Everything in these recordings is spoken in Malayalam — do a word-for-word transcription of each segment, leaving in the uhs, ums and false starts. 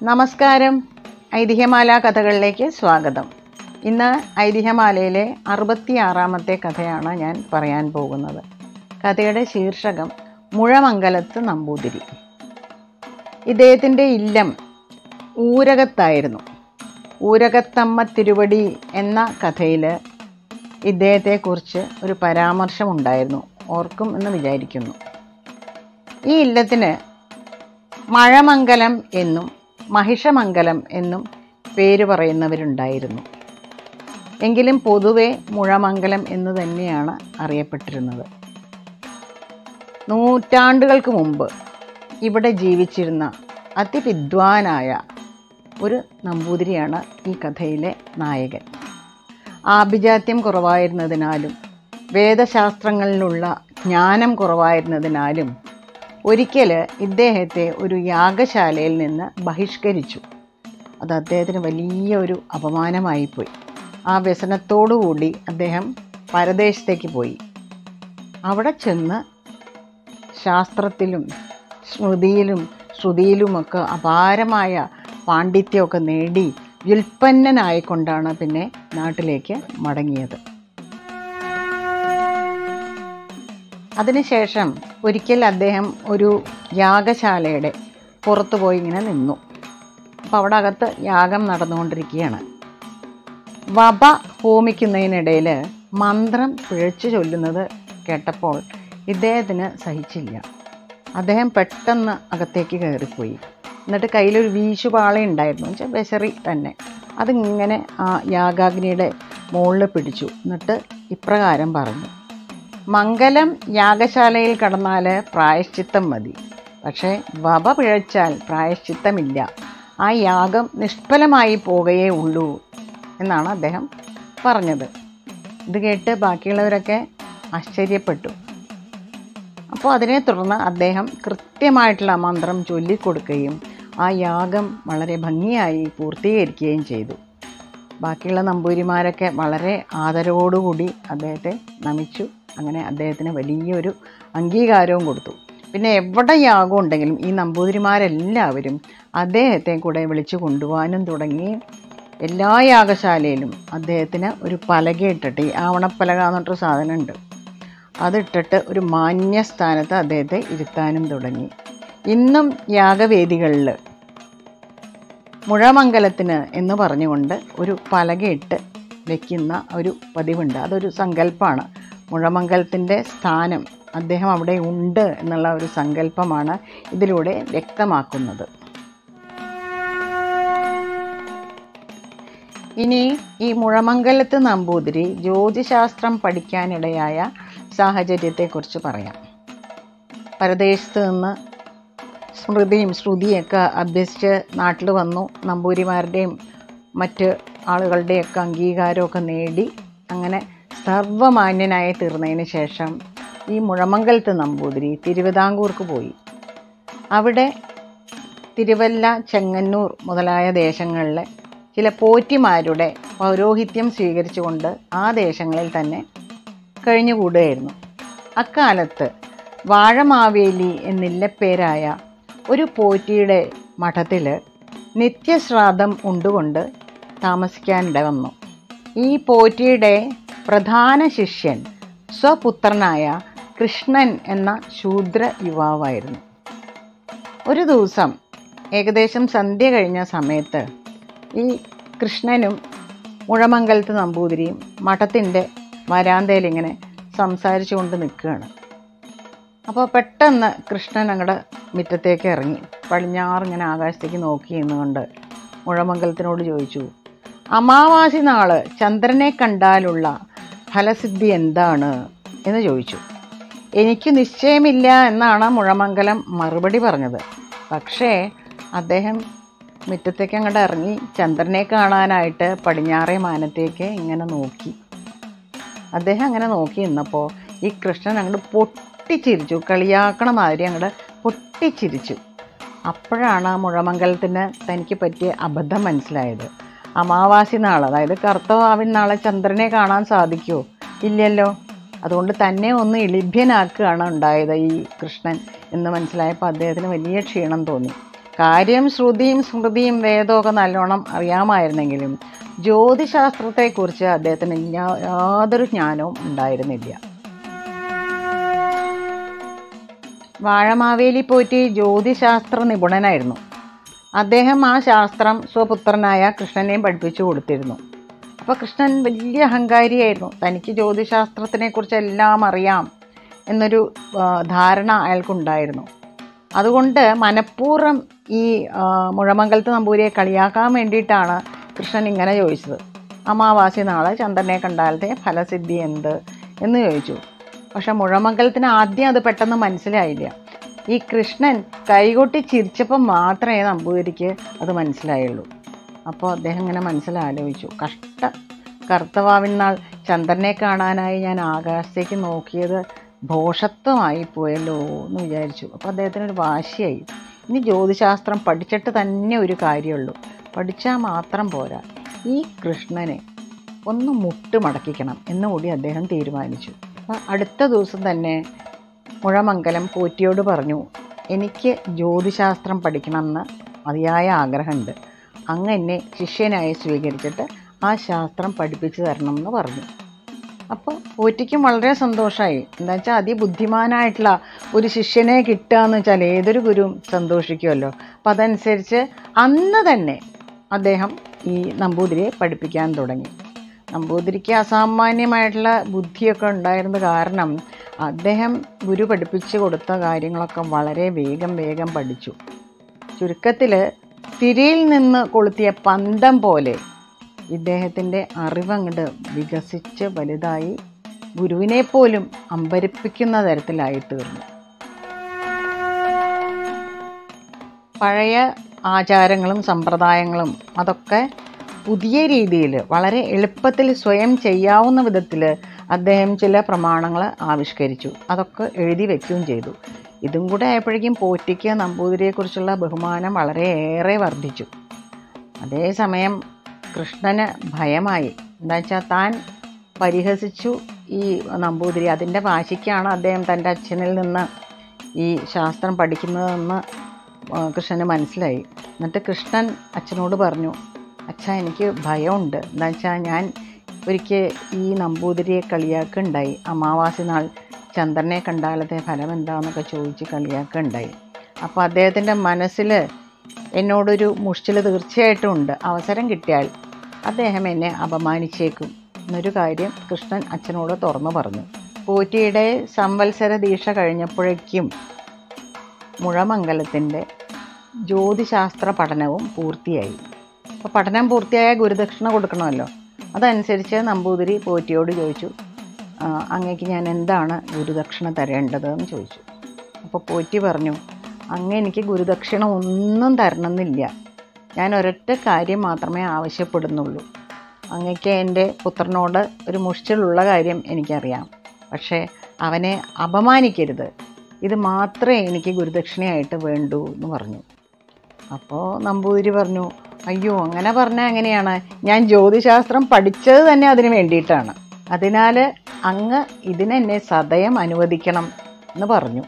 നമസ്കാരം. ഐതിഹ്യമാല കഥകളിലേക്ക് സ്വാഗതം. ഇന്ന് ഐതിഹ്യമാലയിലെ അറുപത്തിയാറാമത്തെ കഥയാണ് ഞാൻ പറയാൻ പോകുന്നത്. കഥയുടെ ശീർഷകം മുഴമംഗലത്ത് നമ്പൂതിരി. ഇദ്ദേഹത്തിൻ്റെ ഇല്ലം ഊരകത്തായിരുന്നു. ഊരകത്തമ്മ തിരുവടി എന്ന കഥയിൽ ഇദ്ദേഹത്തെക്കുറിച്ച് ഒരു പരാമർശമുണ്ടായിരുന്നു. ഓർക്കും എന്ന് വിചാരിക്കുന്നു. ഈ ഇല്ലത്തിന് മഴമംഗലം എന്നും മഹിഷമംഗലം എന്നും പേര് പറയുന്നവരുണ്ടായിരുന്നു. എങ്കിലും പൊതുവെ മുഴമംഗലം എന്ന് തന്നെയാണ് അറിയപ്പെട്ടിരുന്നത്. നൂറ്റാണ്ടുകൾക്ക് മുമ്പ് ഇവിടെ ജീവിച്ചിരുന്ന അതിവിദ്വാനായ ഒരു നമ്പൂതിരിയാണ് ഈ കഥയിലെ നായകൻ. ആഭിജാത്യം കുറവായിരുന്നതിനാലും വേദശാസ്ത്രങ്ങളിലുള്ള ജ്ഞാനം കുറവായിരുന്നതിനാലും ഒരിക്കൽ ഇദ്ദേഹത്തെ ഒരു യാഗശാലയിൽ നിന്ന് ബഹിഷ്കരിച്ചു. അത് അദ്ദേഹത്തിന് വലിയ ഒരു അപമാനമായിപ്പോയി. ആ വ്യസനത്തോടുകൂടി അദ്ദേഹം പരദേശത്തേക്ക് പോയി. അവിടെ ചെന്ന് ശാസ്ത്രത്തിലും സ്മൃതിയിലും ശ്രുതിയിലുമൊക്കെ അപാരമായ പാണ്ഡിത്യമൊക്കെ നേടി വ്യുൽപ്പന്നനായിക്കൊണ്ടാണ് പിന്നെ നാട്ടിലേക്ക് മടങ്ങിയത്. അതിനുശേഷം ഒരിക്കൽ അദ്ദേഹം ഒരു യാഗശാലയുടെ പുറത്തു പോയി ഇങ്ങനെ നിന്നു. അപ്പോൾ അവിടെ അകത്ത് യാഗം നടന്നുകൊണ്ടിരിക്കുകയാണ്. വപ ഹോമിക്കുന്നതിനിടയിൽ മന്ത്രം പിഴച്ചു ചൊല്ലുന്നത് കേട്ടപ്പോൾ ഇദ്ദേഹത്തിന് സഹിച്ചില്ല. അദ്ദേഹം പെട്ടെന്ന് അകത്തേക്ക് കയറിപ്പോയി. എന്നിട്ട് കയ്യിലൊരു വീശുപാള ഉണ്ടായിരുന്നു, വെച്ചാൽ ബെസറി തന്നെ. അതിങ്ങനെ ആ യാഗാഗ്നിയുടെ മുകളിൽ പിടിച്ചു. എന്നിട്ട് ഇപ്രകാരം പറഞ്ഞു: മംഗലം യാഗശാലയിൽ കടന്നാൽ പ്രായശ്ചിത്തം മതി, പക്ഷേ വപ പിഴച്ചാൽ പ്രായശ്ചിത്തമില്ല. ആ യാഗം നിഷ്ഫലമായി പോകുകയേ ഉള്ളൂ എന്നാണ് അദ്ദേഹം പറഞ്ഞത്. ഇത് കേട്ട് ബാക്കിയുള്ളവരൊക്കെ ആശ്ചര്യപ്പെട്ടു. അപ്പോൾ അതിനെ തുടർന്ന് അദ്ദേഹം കൃത്യമായിട്ടുള്ള മന്ത്രം ചൊല്ലിക്കൊടുക്കുകയും ആ യാഗം വളരെ ഭംഗിയായി പൂർത്തീകരിക്കുകയും ചെയ്തു. ബാക്കിയുള്ള നമ്പൂതിരിമാരൊക്കെ വളരെ ആദരവോടുകൂടി അദ്ദേഹത്തെ നമിച്ചു. അങ്ങനെ അദ്ദേഹത്തിന് വലിയൊരു അംഗീകാരവും കൊടുത്തു. പിന്നെ എവിടെ യാഗം ഉണ്ടെങ്കിലും ഈ നമ്പൂതിരിമാരെല്ലാവരും അദ്ദേഹത്തെ കൂടെ വിളിച്ചു കൊണ്ടുപോകാനും തുടങ്ങി. എല്ലാ യാഗശാലയിലും അദ്ദേഹത്തിന് ഒരു പലക ഇട്ടിട്ട്, ഈ ആവണപ്പലക എന്നിട്ടൊരു സാധനമുണ്ട്, അതിട്ടിട്ട് ഒരു മാന്യസ്ഥാനത്ത് അദ്ദേഹത്തെ ഇരുത്താനും തുടങ്ങി. ഇന്നും യാഗവേദികളിൽ മുഴമംഗലത്തിന് എന്ന് പറഞ്ഞുകൊണ്ട് ഒരു പലകയിട്ട് വയ്ക്കുന്ന ഒരു പതിവുണ്ട്. അതൊരു സങ്കല്പമാണ്. മുഴമംഗലത്തിൻ്റെ സ്ഥാനം അദ്ദേഹം അവിടെ ഉണ്ട് എന്നുള്ള ഒരു സങ്കല്പമാണ് ഇതിലൂടെ വ്യക്തമാക്കുന്നത്. ഇനി ഈ മുഴമംഗലത്ത് നമ്പൂതിരി ജ്യോതിശാസ്ത്രം പഠിക്കാനിടയായ സാഹചര്യത്തെക്കുറിച്ച് പറയാം. പരദേശത്ത് നിന്ന് സ്മൃതിയും ശ്രുതിയൊക്കെ അഭ്യസിച്ച് നാട്ടിൽ വന്നു. നമ്പൂതിരിമാരുടെയും മറ്റ് ആളുകളുടെയൊക്കെ അംഗീകാരമൊക്കെ നേടി അങ്ങനെ സർവമാന്യനായി തീർന്നതിന് ശേഷം ഈ മുഴമംഗലത്ത് നമ്പൂതിരി തിരുവിതാംകൂർക്ക് പോയി. അവിടെ തിരുവല്ല, ചെങ്ങന്നൂർ മുതലായ ദേശങ്ങളിലെ ചില പോറ്റിമാരുടെ പൗരോഹിത്യം സ്വീകരിച്ചുകൊണ്ട് ആ ദേശങ്ങളിൽ തന്നെ കഴിഞ്ഞുകൂടുകയായിരുന്നു. അക്കാലത്ത് വാഴമാവേലി എന്നില്ലപ്പേരായ ഒരു പോറ്റിയുടെ മഠത്തിൽ നിത്യശ്രാദ്ധം ഉണ്ടുകൊണ്ട് താമസിക്കാനിട വന്നു. ഈ പോറ്റിയുടെ പ്രധാന ശിഷ്യൻ സ്വപുത്രനായ കൃഷ്ണൻ എന്ന ശൂദ്ര യുവാവായിരുന്നു. ഒരു ദിവസം ഏകദേശം സന്ധ്യ കഴിഞ്ഞ സമയത്ത് ഈ കൃഷ്ണനും മുഴമംഗലത്ത് നമ്പൂതിരിയും മഠത്തിൻ്റെ വരാന്തയിൽ ഇങ്ങനെ സംസാരിച്ചു കൊണ്ട് നിൽക്കുകയാണ്. അപ്പോൾ പെട്ടെന്ന് കൃഷ്ണൻ അങ്ങോട്ട് മുറ്റത്തേക്ക് ഇറങ്ങി പടിഞ്ഞാറിങ്ങനെ ആകാശത്തേക്ക് നോക്കി നിന്നുകൊണ്ട് മുഴമംഗലത്തിനോട് ചോദിച്ചു: അമാവാസി നാള് ചന്ദ്രനെ കണ്ടാലുള്ള ഫലസിദ്ധി എന്താണ് എന്ന് ചോദിച്ചു. എനിക്ക് നിശ്ചയമില്ല എന്നാണ് മുഴമംഗലം മറുപടി പറഞ്ഞത്. പക്ഷേ അദ്ദേഹം മുറ്റത്തേക്ക് അങ്ങോട്ട് ഇറങ്ങി ചന്ദ്രനെ കാണാനായിട്ട് പടിഞ്ഞാറേ മാനത്തേക്ക് ഇങ്ങനെ നോക്കി. അദ്ദേഹം അങ്ങനെ നോക്കി നിന്നപ്പോൾ ഈ കൃഷ്ണൻ അങ്ങോട്ട് പൊട്ടിച്ചിരിച്ചു. കളിയാക്കണ മാതിരി അങ്ങോട്ട് പൊട്ടിച്ചിരിച്ചു. അപ്പോഴാണ് മുഴമംഗലത്തിന് തനിക്ക് പറ്റിയ അബദ്ധം മനസ്സിലായത്. അമാവാസി നാൾ, അതായത് കറുത്തവാവിൻ നാളെ ചന്ദ്രനെ കാണാൻ സാധിക്കുമോ? ഇല്ലല്ലോ. അതുകൊണ്ട് തന്നെ ഒന്ന് ഇളിഭ്യനാക്കുകയാണ് ഉണ്ടായത് ഈ കൃഷ്ണൻ എന്ന് മനസ്സിലായപ്പോൾ അദ്ദേഹത്തിന് വലിയ ക്ഷീണം തോന്നി. കാര്യം ശ്രുതിയും സ്മൃതിയും വേദമൊക്കെ നല്ലോണം അറിയാമായിരുന്നെങ്കിലും ജ്യോതിശാസ്ത്രത്തെക്കുറിച്ച് അദ്ദേഹത്തിന് യാതൊരു ജ്ഞാനവും ഉണ്ടായിരുന്നില്ല. വാഴമാവേലി പോറ്റി ജ്യോതിശാസ്ത്ര നിപുണനായിരുന്നു. അദ്ദേഹം ആ ശാസ്ത്രം സ്വപുത്രനായ കൃഷ്ണനെയും പഠിപ്പിച്ചു കൊടുത്തിരുന്നു. അപ്പോൾ കൃഷ്ണൻ വലിയ അഹങ്കാരിയായിരുന്നു. തനിക്ക് ജ്യോതിശാസ്ത്രത്തിനെക്കുറിച്ച് എല്ലാം അറിയാം എന്നൊരു ധാരണ അയാൾക്കുണ്ടായിരുന്നു. അതുകൊണ്ട് മനഃപൂർവ്വം ഈ മുഴമംഗലത്ത് നമ്പൂതിരിയെ കളിയാക്കാൻ വേണ്ടിയിട്ടാണ് കൃഷ്ണൻ ഇങ്ങനെ ചോദിച്ചത്. അമാവാസി നാളെ ചന്ദ്രനെ കണ്ടാലത്തെ ഫലസിദ്ധി എന്ത് എന്ന് ചോദിച്ചു. പക്ഷെ മുഴമംഗലത്തിന് ആദ്യം അത് പെട്ടെന്ന് മനസ്സിലായില്ല. ഈ കൃഷ്ണൻ കൈകൊട്ടി ചിരിച്ചപ്പം മാത്രമേ നമ്പൂതിരിക്ക് അത് മനസ്സിലായുള്ളൂ. അപ്പോൾ അദ്ദേഹം ഇങ്ങനെ മനസ്സിലാലോചിച്ചു, കഷ്ട കർത്തവാവിനാൾ ചന്ദ്രനെ കാണാനായി ഞാൻ ആകാശത്തേക്ക് നോക്കിയത് ഭോഷത്വമായി പോയല്ലോ എന്ന് വിചാരിച്ചു. അപ്പോൾ അദ്ദേഹത്തിനൊരു വാശിയായി. ഇനി ജ്യോതിശാസ്ത്രം പഠിച്ചിട്ട് തന്നെ ഒരു കാര്യമുള്ളൂ, പഠിച്ചാൽ മാത്രം പോരാ, ഈ കൃഷ്ണനെ ഒന്ന് മുട്ട് മടക്കിക്കണം എന്നുകൂടി അദ്ദേഹം തീരുമാനിച്ചു. അപ്പോൾ അടുത്ത ദിവസം തന്നെ മുഴമംഗലം പോറ്റിയോട് പറഞ്ഞു, എനിക്ക് ജ്യോതിശാസ്ത്രം പഠിക്കണമെന്ന് അതിയായ ആഗ്രഹമുണ്ട്, അങ്ങ് എന്നെ ശിഷ്യനായി സ്വീകരിച്ചിട്ട് ആ ശാസ്ത്രം പഠിപ്പിച്ചു തരണം എന്ന് പറഞ്ഞു. അപ്പോൾ പോറ്റിക്കും വളരെ സന്തോഷമായി. എന്താ വെച്ചാൽ അതിബുദ്ധിമാനായിട്ടുള്ള ഒരു ശിഷ്യനെ കിട്ടുക എന്ന് വെച്ചാൽ ഏതൊരു ഗുരുവും സന്തോഷിക്കുമല്ലോ. അപ്പം അതനുസരിച്ച് അന്ന് തന്നെ അദ്ദേഹം ഈ നമ്പൂതിരിയെ പഠിപ്പിക്കാൻ തുടങ്ങി. നമ്പൂതിരിക്ക് അസാമാന്യമായിട്ടുള്ള ബുദ്ധിയൊക്കെ ഉണ്ടായിരുന്നത് കാരണം അദ്ദേഹം ഗുരു പഠിപ്പിച്ചു കൊടുത്ത കാര്യങ്ങളൊക്കെ വളരെ വേഗം വേഗം പഠിച്ചു. ചുരുക്കത്തിൽ തിരിയിൽ നിന്ന് കൊളുത്തിയ പന്തം പോലെ ഇദ്ദേഹത്തിൻ്റെ അറിവങ്ങോട്ട് വികസിച്ച് വലുതായി ഗുരുവിനെ പോലും അമ്പരിപ്പിക്കുന്ന തരത്തിലായി തീർന്നു. പഴയ ആചാരങ്ങളും സമ്പ്രദായങ്ങളും അതൊക്കെ പുതിയ രീതിയിൽ വളരെ എളുപ്പത്തിൽ സ്വയം ചെയ്യാവുന്ന വിധത്തിൽ അദ്ദേഹം ചില പ്രമാണങ്ങൾ ആവിഷ്കരിച്ചു. അതൊക്കെ എഴുതി വയ്ക്കുകയും ചെയ്തു. ഇതും കൂടെ ആയപ്പോഴേക്കും പോറ്റിക്ക് നമ്പൂതിരിയെക്കുറിച്ചുള്ള ബഹുമാനം വളരെയേറെ വർദ്ധിച്ചു. അതേസമയം കൃഷ്ണന് ഭയമായി. എന്താ വെച്ചാൽ താൻ പരിഹസിച്ചു ഈ നമ്പൂതിരി, അതിൻ്റെ വാശിക്കാണ് അദ്ദേഹം തൻ്റെ അച്ഛനിൽ നിന്ന് ഈ ശാസ്ത്രം പഠിക്കുന്നതെന്ന് കൃഷ്ണന് മനസ്സിലായി. എന്നിട്ട് കൃഷ്ണൻ അച്ഛനോട് പറഞ്ഞു, അച്ഛാ എനിക്ക് ഭയമുണ്ട്. എന്താ വെച്ചാൽ ഞാൻ ഒരിക്കൽ ഈ നമ്പൂതിരിയെ കളിയാക്കുണ്ടായി, അമാവാസി നാൾ ചന്ദ്രനെ കണ്ടാലത്തെ ഫലം എന്താണെന്നൊക്കെ ചോദിച്ച് കളിയാക്കുണ്ടായി. അപ്പോൾ അദ്ദേഹത്തിൻ്റെ മനസ്സിൽ എന്നോടൊരു മുഷ്ടിൽ തീർച്ചയായിട്ടും ഉണ്ട്. അവസരം കിട്ടിയാൽ അദ്ദേഹം എന്നെ അപമാനിച്ചേക്കും എന്നൊരു കാര്യം കൃഷ്ണൻ അച്ഛനോട് തുറന്നു പറഞ്ഞു. പോറ്റിയുടെ സംവത്സര ദീക്ഷ കഴിഞ്ഞപ്പോഴേക്കും മുഴമംഗലത്തിൻ്റെ ജ്യോതിശാസ്ത്ര പഠനവും പൂർത്തിയായി. അപ്പോൾ പഠനം പൂർത്തിയായ ഗുരുദക്ഷിണ കൊടുക്കണമല്ലോ. അതനുസരിച്ച് നമ്പൂതിരി പോറ്റിയോട് ചോദിച്ചു, അങ്ങേക്ക് ഞാൻ എന്താണ് ഗുരുദക്ഷിണ തരേണ്ടതെന്ന് ചോദിച്ചു. അപ്പോൾ പോറ്റി പറഞ്ഞു, അങ്ങ് എനിക്ക് ഗുരുദക്ഷിണ ഒന്നും തരണമെന്നില്ല, ഞാൻ ഒരൊറ്റ കാര്യം മാത്രമേ ആവശ്യപ്പെടുന്നുള്ളൂ. അങ്ങക്ക് എൻ്റെ പുത്രനോട് ഒരു മുഷ്ടിലുള്ള കാര്യം എനിക്കറിയാം, പക്ഷേ അവനെ അപമാനിക്കരുത്, ഇത് മാത്രമേ എനിക്ക് ഗുരുദക്ഷിണയായിട്ട് വേണ്ടൂ എന്ന് പറഞ്ഞു. അപ്പോൾ നമ്പൂതിരി പറഞ്ഞു, അയ്യോ അങ്ങനെ പറഞ്ഞാൽ എങ്ങനെയാണ്, ഞാൻ ജ്യോതിശാസ്ത്രം പഠിച്ചത് തന്നെ അതിന് വേണ്ടിയിട്ടാണ്, അതിനാൽ അങ്ങ് ഇതിനെന്നെ സദയം അനുവദിക്കണം എന്ന് പറഞ്ഞു.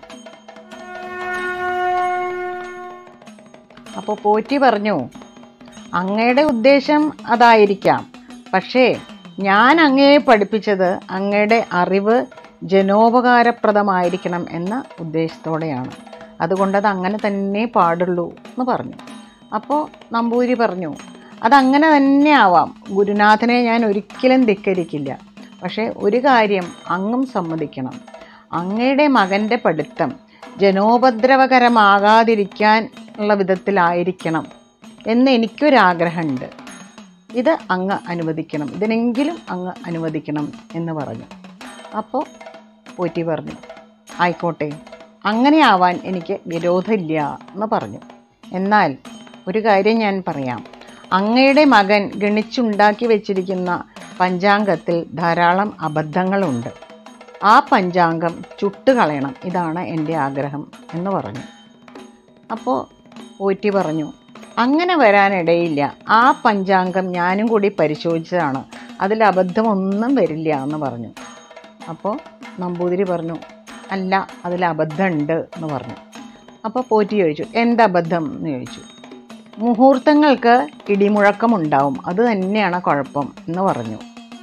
അപ്പോൾ പോറ്റി പറഞ്ഞു, അങ്ങയുടെ ഉദ്ദേശം അതായിരിക്കാം, പക്ഷേ ഞാൻ അങ്ങയെ പഠിപ്പിച്ചത് അങ്ങയുടെ അറിവ് ജനോപകാരപ്രദമായിരിക്കണം എന്ന ഉദ്ദേശത്തോടെയാണ്, അതുകൊണ്ടത് അങ്ങനെ തന്നെ പാടുള്ളൂ എന്ന് പറഞ്ഞു. അപ്പോൾ നമ്പൂതിരി പറഞ്ഞു, അതങ്ങനെ തന്നെ ആവാം, ഗുരുനാഥനെ ഞാൻ ഒരിക്കലും ധിക്കരിക്കില്ല, പക്ഷേ ഒരു കാര്യം അങ്ങും സമ്മതിക്കണം, അങ്ങയുടെ മകൻ്റെ പഠിത്തം ജനോപദ്രവകരമാകാതിരിക്കാൻ ഉള്ള വിധത്തിലായിരിക്കണം എന്ന് എനിക്കൊരാഗ്രഹമുണ്ട്, ഇത് അങ്ങ് അനുവദിക്കണം, ഇതിനെങ്കിലും അങ്ങ് അനുവദിക്കണം എന്ന് പറഞ്ഞു. അപ്പോൾ പോറ്റി പറഞ്ഞു, ആയിക്കോട്ടെ, അങ്ങനെ ആവാൻ എനിക്ക് വിരോധമില്ല എന്ന് പറഞ്ഞു. എന്നാൽ ഒരു കാര്യം ഞാൻ പറയാം, അങ്ങയുടെ മകൻ ഗണിച്ചുണ്ടാക്കി വെച്ചിരിക്കുന്ന പഞ്ചാംഗത്തിൽ ധാരാളം അബദ്ധങ്ങളുണ്ട്, ആ പഞ്ചാംഗം ചുട്ടുകളയണം, ഇതാണ് എൻ്റെ ആഗ്രഹം എന്ന് പറഞ്ഞു. അപ്പോൾ പോറ്റി പറഞ്ഞു, അങ്ങനെ വരാനിടയില്ല, ആ പഞ്ചാംഗം ഞാനും കൂടി പരിശോധിച്ചതാണ്, അതിൽ അബദ്ധമൊന്നും വരില്ല എന്ന് പറഞ്ഞു. അപ്പോൾ നമ്പൂതിരി പറഞ്ഞു, അല്ല, അതിൽ അബദ്ധമുണ്ട് എന്ന് പറഞ്ഞു. അപ്പോൾ പോറ്റി ചോദിച്ചു, എന്തബദ്ധം എന്ന് ചോദിച്ചു. മുഹൂർത്തങ്ങൾക്ക് ഇടിമുഴക്കമുണ്ടാവും, അത് തന്നെയാണ് കുഴപ്പം എന്ന് പറഞ്ഞു.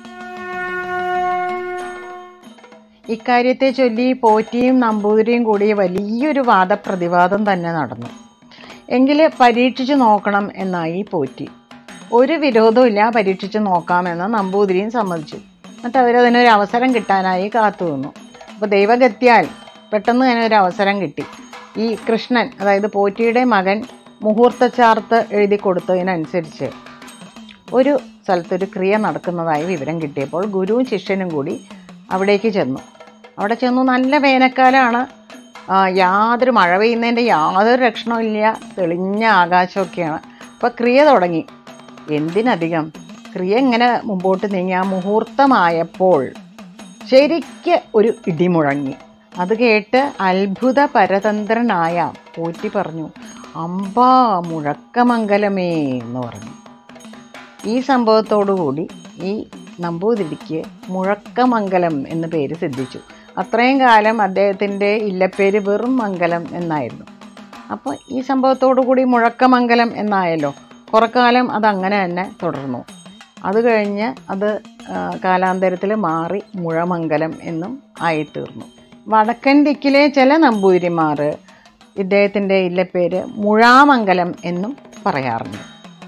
ഇക്കാര്യത്തെ ചൊല്ലി പോറ്റിയും നമ്പൂതിരിയും കൂടി വലിയൊരു വാദപ്രതിവാദം തന്നെ നടന്നു. എങ്കിൽ പരീക്ഷിച്ച് നോക്കണം എന്നായി പോറ്റി. ഒരു വിരോധമില്ല, പരീക്ഷിച്ച് നോക്കാമെന്ന് നമ്പൂതിരിയും സമ്മതിച്ചു. എന്നിട്ട് അവരതിനൊരു അവസരം കിട്ടാനായി കാത്തു നിന്നു. അപ്പോൾ ദൈവഗത്യാൽ പെട്ടെന്ന് തന്നെ ഒരു അവസരം കിട്ടി. ഈ കൃഷ്ണൻ, അതായത് പോറ്റിയുടെ മകൻ, മുഹൂർത്ത ചാർത്ത് എഴുതി കൊടുത്തതിനനുസരിച്ച് ഒരു സ്ഥലത്തൊരു ക്രിയ നടക്കുന്നതായി വിവരം കിട്ടിയപ്പോൾ ഗുരുവും ശിഷ്യനും കൂടി അവിടേക്ക് ചെന്നു. അവിടെ ചെന്നു നല്ല വേനൽക്കാലമാണ്, യാതൊരു മഴ പെയ്യുന്നതിൻ്റെ യാതൊരു ലക്ഷണമില്ല, തെളിഞ്ഞ ആകാശമൊക്കെയാണ്. അപ്പോൾ ക്രിയ തുടങ്ങി. എന്തിനധികം ക്രിയ ഇങ്ങനെ മുമ്പോട്ട് നീങ്ങി ആ മുഹൂർത്തമായപ്പോൾ ശരിക്ക് ഒരു ഇടിമുഴങ്ങി. അത് കേട്ട് അത്ഭുത പരതന്ത്രനായ പോറ്റി പറഞ്ഞു, അമ്പാ മുഴക്കമംഗലമേ എന്ന് പറഞ്ഞു. ഈ സംഭവത്തോടുകൂടി ഈ നമ്പൂതിരിക്ക് മുഴക്കമംഗലം എന്ന പേര് സിദ്ധിച്ചു. അത്രയും കാലം അദ്ദേഹത്തിൻ്റെ ഇല്ലപ്പേര് വെറും മംഗലം എന്നായിരുന്നു. അപ്പോൾ ഈ സംഭവത്തോടു കൂടി മുഴക്കമംഗലം എന്നായല്ലോ. കുറക്കാലം അതങ്ങനെ തന്നെ തുടർന്നു. അത് കഴിഞ്ഞ് അത് കാലാന്തരത്തിൽ മാറി മുഴമംഗലം എന്നും ആയിത്തീർന്നു. വടക്കൻ ദിക്കിലെ ചില നമ്പൂതിരിമാർ ഇദ്ദേഹത്തിൻ്റെ ഇല്ലപ്പേര് മുഴാമംഗലം എന്നും പറയാറുണ്ട്.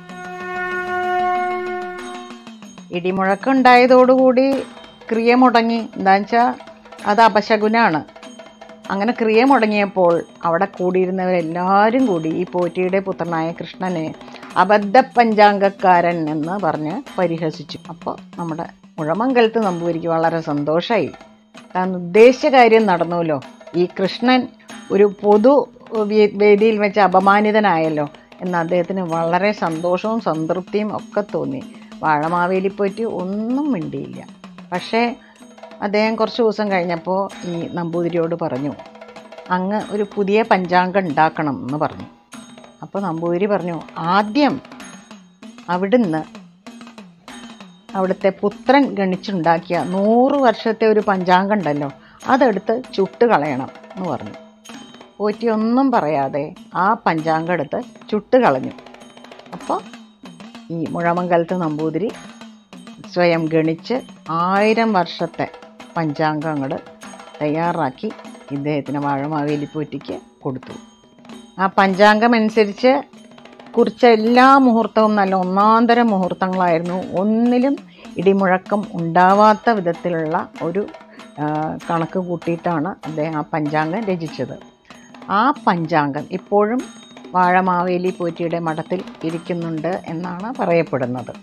ഇടിമുഴക്കമുണ്ടായതോടുകൂടി ക്രിയ മുടങ്ങി. എന്താണെന്ന് വെച്ചാൽ അത് അപശകുനാണ്. അങ്ങനെ ക്രിയ മുടങ്ങിയപ്പോൾ അവിടെ കൂടിയിരുന്നവരെല്ലാവരും കൂടി ഈ പോറ്റിയുടെ പുത്രനായ കൃഷ്ണനെ അബദ്ധ പഞ്ചാംഗക്കാരൻ എന്ന് പറഞ്ഞ് പരിഹസിച്ചു. അപ്പോൾ നമ്മുടെ മുഴമംഗലത്ത് നമ്പൂതിരിക്ക് വളരെ സന്തോഷമായി. താൻ ഉദ്ദേശിച്ച കാര്യം നടന്നുവല്ലോ. ഈ കൃഷ്ണൻ ഒരു പൊതു വേദിയിൽ വെച്ച് അപമാനിതനായല്ലോ എന്ന് അദ്ദേഹത്തിന് വളരെ സന്തോഷവും സംതൃപ്തിയും ഒക്കെ തോന്നി. വാഴമാവേലിപ്പോറ്റി ഒന്നും മിണ്ടിയില്ല. പക്ഷേ അദ്ദേഹം കുറച്ച് ദിവസം കഴിഞ്ഞപ്പോൾ ഈ നമ്പൂതിരിയോട് പറഞ്ഞു, അങ്ങ് ഒരു പുതിയ പഞ്ചാംഗം ഉണ്ടാക്കണം എന്ന് പറഞ്ഞു. അപ്പോൾ നമ്പൂതിരി പറഞ്ഞു, ആദ്യം അവിടുന്ന് അവിടുത്തെ പുത്രൻ ഗണിച്ചുണ്ടാക്കിയ നൂറ് വർഷത്തെ ഒരു പഞ്ചാംഗം ഉണ്ടല്ലോ, അതെടുത്ത് ചുട്ട് കളയണം എന്ന് പറഞ്ഞു. പോറ്റി ഒന്നും പറയാതെ ആ പഞ്ചാംഗം എടുത്ത് ചുട്ട് കളഞ്ഞു. അപ്പോൾ ഈ മുഴമംഗലത്ത് നമ്പൂതിരി സ്വയം ഗണിച്ച് ആയിരം വർഷത്തെ പഞ്ചാംഗങ്ങൾ തയ്യാറാക്കി ഇദ്ദേഹത്തിന് വാഴമാവേലിപ്പോറ്റിക്ക് കൊടുത്തു. ആ പഞ്ചാംഗം അനുസരിച്ച് കുറിച്ച എല്ലാ മുഹൂർത്തവും നല്ല ഒന്നാന്തരം മുഹൂർത്തങ്ങളായിരുന്നു. ഒന്നിലും ഇടിമുഴക്കം ഉണ്ടാവാത്ത വിധത്തിലുള്ള ഒരു കണക്ക് കൂട്ടിയിട്ടാണ് അദ്ദേഹം ആ പഞ്ചാംഗം രചിച്ചത്. ആ പഞ്ചാംഗം ഇപ്പോഴും വാഴമാവേലിപ്പോറ്റിയുടെ മഠത്തിൽ ഇരിക്കുന്നുണ്ട് എന്നാണ് പറയപ്പെടുന്നത്.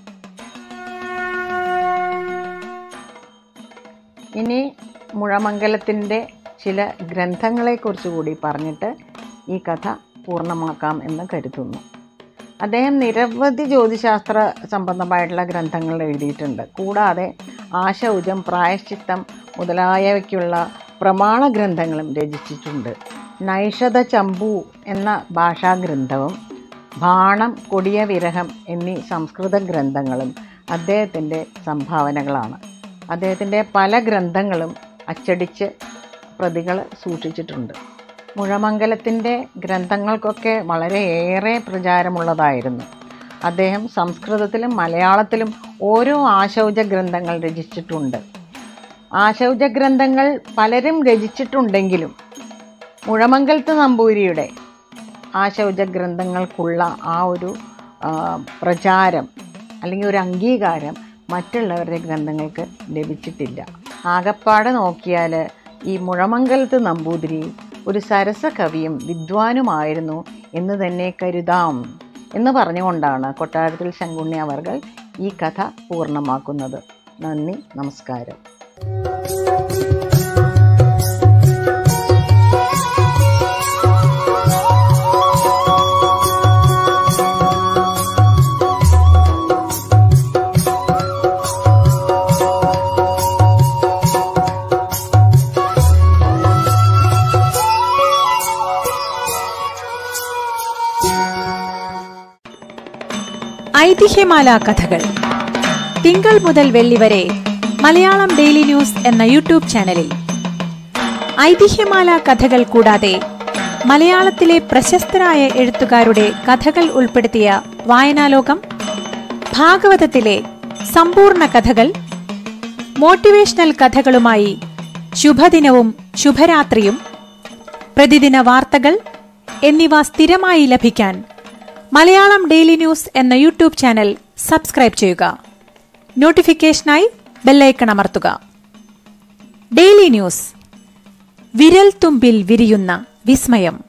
ഇനി മുഴമംഗലത്തിൻ്റെ ചില ഗ്രന്ഥങ്ങളെക്കുറിച്ച് കൂടി പറഞ്ഞിട്ട് ഈ കഥ പൂർണ്ണമാക്കാം എന്ന് കരുതുന്നു. അദ്ദേഹം നിരവധി ജ്യോതിശാസ്ത്ര സംബന്ധമായിട്ടുള്ള ഗ്രന്ഥങ്ങൾ എഴുതിയിട്ടുണ്ട്. കൂടാതെ ആശൗചം, പ്രായശ്ചിത്തം മുതലായവയ്ക്കുള്ള പ്രമാണ ഗ്രന്ഥങ്ങളും രചിച്ചിട്ടുണ്ട്. നൈഷധ ചമ്പു എന്ന ഭാഷാഗ്രന്ഥവും ബാണം, കൊടിയ വിരഹം എന്നീ സംസ്കൃത ഗ്രന്ഥങ്ങളും അദ്ദേഹത്തിൻ്റെ സംഭാവനകളാണ്. അദ്ദേഹത്തിൻ്റെ പല ഗ്രന്ഥങ്ങളും അച്ചടിച്ച് പ്രതികൾ സൂക്ഷിച്ചിട്ടുണ്ട്. മുഴമംഗലത്തിൻ്റെ ഗ്രന്ഥങ്ങൾക്കൊക്കെ വളരെയേറെ പ്രചാരമുള്ളതായിരുന്നു. അദ്ദേഹം സംസ്കൃതത്തിലും മലയാളത്തിലും ഓരോ ആശൗച ഗ്രന്ഥങ്ങൾ രചിച്ചിട്ടുണ്ട്. ആശൗച ഗ്രന്ഥങ്ങൾ പലരും രചിച്ചിട്ടുണ്ടെങ്കിലും മുഴമംഗലത്ത് നമ്പൂതിരിയുടെ ആശൗച ഗ്രന്ഥങ്ങൾക്കുള്ള ആ ഒരു പ്രചാരം അല്ലെങ്കിൽ ഒരു അംഗീകാരം മറ്റുള്ളവരുടെ ഗ്രന്ഥങ്ങൾക്ക് ലഭിച്ചിട്ടില്ല. ആകപ്പാടെ നോക്കിയാൽ ഈ മുഴമംഗലത്ത് നമ്പൂതിരി ഒരു സരസകവിയും വിദ്വാനുമായിരുന്നു എന്ന് തന്നെ കരുതാം എന്ന് പറഞ്ഞുകൊണ്ടാണ് കൊട്ടാരത്തിൽ ശങ്കുണ്ണി അവർകൾ ഈ കഥ പൂർണ്ണമാക്കുന്നത്. നന്ദി, നമസ്കാരം. ഐതിഹ്യമാല കഥകൾ തിങ്കൾ മുതൽ വെള്ളി വരെ മലയാളം ഡെയിലി ന്യൂസ് എന്ന യൂട്യൂബ് ചാനലിൽ ഐതിഹ്യമാല കഥകൾ കൂടാതെ മലയാളത്തിലെ പ്രശസ്തരായ എഴുത്തുകാരുടെ കഥകൾ ഉൾപ്പെടുത്തിയ വായനാലോകം, ഭാഗവതത്തിലെ സമ്പൂർണ്ണ കഥകൾ, മോട്ടിവേഷണൽ കഥകളുമായി ശുഭദിനവും ശുഭരാത്രിയും, പ്രതിദിന വാർത്തകൾ എന്നിവ സ്ഥിരമായി ലഭിക്കാൻ മലയാളം ഡെയിലി ന്യൂസ് എന്ന യൂട്യൂബ് ചാനൽ സബ്സ്ക്രൈബ് ചെയ്യുക. നോട്ടിഫിക്കേഷനായി ബെല്ലൈക്കൺ അമർത്തുക. ഡെയിലി ന്യൂസ്, വിരൽ തുമ്പിൽ വിരിയുന്ന വിസ്മയം.